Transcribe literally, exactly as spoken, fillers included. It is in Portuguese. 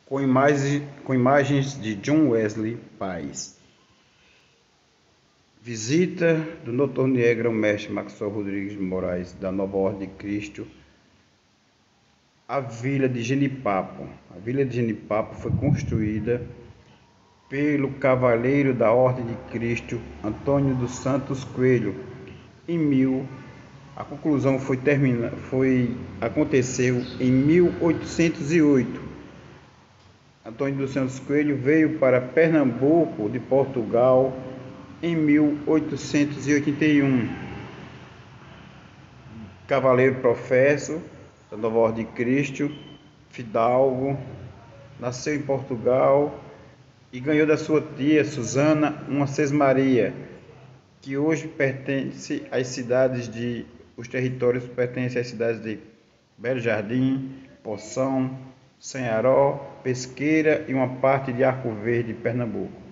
com imagens, com imagens de John Wesley Paes. Visita do noturno grão-mestre Maxwell Rodrigues de Moraes, da Nova Ordem de Cristo, à Vila de Genipapo. A Vila de Genipapo foi construída pelo Cavaleiro da Ordem de Cristo, Antônio dos Santos Coelho, em mil. A conclusão foi, termina, foi aconteceu em mil oitocentos e oito. Antônio dos Santos Coelho veio para Pernambuco de Portugal em mil oitocentos e oitenta e um. Cavaleiro professo da Nova Ordem de Cristo, fidalgo, nasceu em Portugal e ganhou da sua tia Susana uma sesmaria, que hoje pertence às cidades de os territórios pertencem às cidades de Belo Jardim, Poção, Sanharó, Pesqueira e uma parte de Arco Verde, Pernambuco.